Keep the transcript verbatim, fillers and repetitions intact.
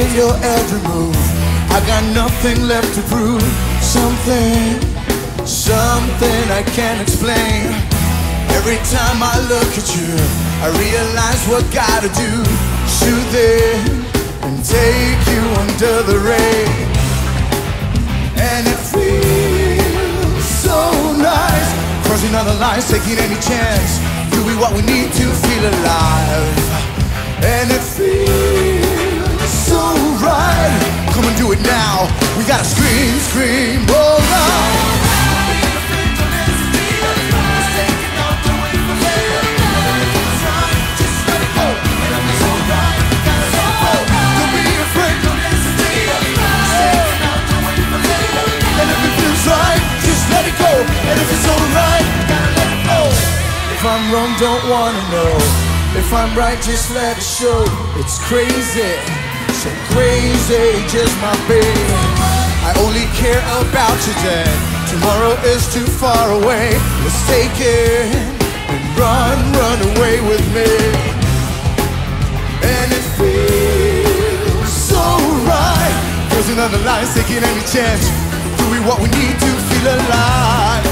with your every move. I got nothing left to prove. Something, something I can't explain. Every time I look at you, I realize what gotta do. Shoot in and take you under the rain. And it feels so nice, crossing other lines, taking any chance, doing what we need to feel alive. And it feels so right. Come and do it now. We gotta scream, scream, oh loud. And if it's alright, gotta let it go. If I'm wrong, don't wanna know. If I'm right, just let it show. It's crazy, so crazy, just my baby. I only care about today. Tomorrow is too far away. Let's take it and run, run away with me. And it feels so right, crossing other lines, taking any chance, doing what we need to feel alive.